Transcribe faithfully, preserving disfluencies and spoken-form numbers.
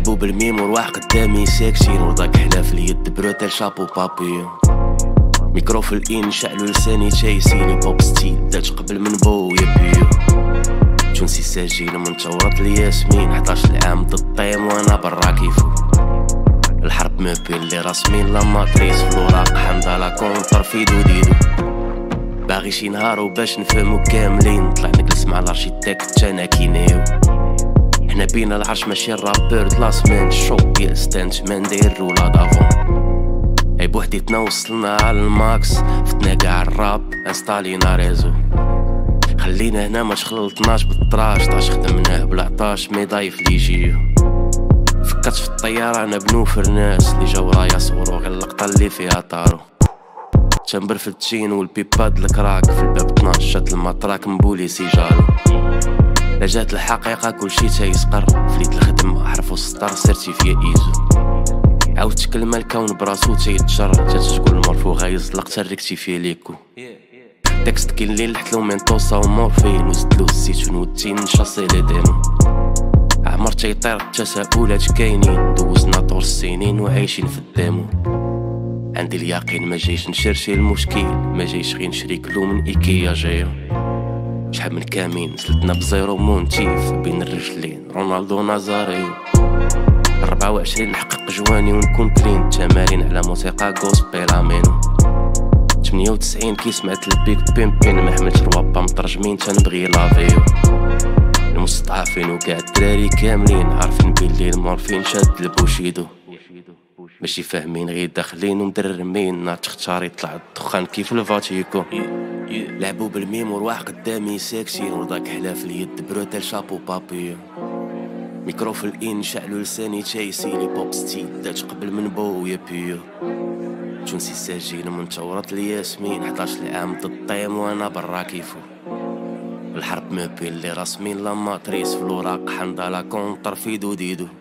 لعبوا بالميمور واحد قدامي ساكتين ورضاك حلا في اليد بروتيل شابو بابيون. ميكرو في الإين شعلو لساني تايسيني بوب ستيل داج قبل من بو يا بيو. تونسي ساجين من تورط الياسمين حداش العام ضد الطيم وانا برا كيفو. الحرب ما بين اللي راسمين لا ماتريس في الوراق حمضة كونتر فيدو ديدو. باغي شي نهارو باش نفهمو كاملين نطلع نجلس مع الارشيتكت تانا كينيو. حنا بينا العرش ماشي الرابور دلاس مان الشوك ديال ستانت ما ندير ولا دافون. اي بوحديتنا وصلنا على الماكس فتنا كاع الراب انستالينا ريزو. خلينا هنا ما شخلطناش بالطراش طاش خدمناه بلا عطاش ميضايف لي يجيو. فكرت في الطيارة انا بنو فرناس اللي جاو رايا صورو غير اللقطة اللي فيها طارو. تنبر في التشين والبيباد الكراك في الباب اثناش شات المطراك مبولي سيجارو. لا جات الحقيقة كلشي تيسقر فليت الخدمة حرف وسطر سيرتيفيا ايزو. عاودت كلمة الكون براسو تيتجر جات تقول مرفوغة يزلق تركتيفي ليكو. تكست كاين اللي لحتلو مينطوسا ومورفين وزدلو الزيتون والتين نشاصي لي ديمو. عمر تيطير التساؤلات كاينين دوزنا طول السنين وعايشين في الديمو. عندي اليقين ما جايش نشرشي المشكل ما جايش غير نشري كلو من ايكيا جايو. شحال من كامين سلتنا بزيرو مونتيف بين الرجلين رونالدو نازاريو. أربعة وعشرين نحقق جواني ونكون كلين تمارين على موسيقى غوسبيل امينو. ثمانية وتسعين كي سمعت البيك بيمبين ما حملتش روابا مترجمين تنبغي لافيو. المستضعفين وكاع الدراري كاملين عارفين بلي المورفين شاد البوشيدو. ماشي فاهمين غير داخلين ومدرمين نار تختار يطلع الدخان كيف الفاتيكو. لعبوا بالميمور واحد قدامي ساكتين ورضاك حلا في اليد بروتيل شابو بابيون. ميكرو في الإين شعلو لساني تايسيلي بوب ستيل داج قبل من بو يا بيو. تونسي ساجين من تورط الياسمين حداش العام ضد الطيم وانا برا كيفو. الحرب ما بين اللي راسمين لا ماتريس في الوراق حمضة كونتر فيدو ديدو.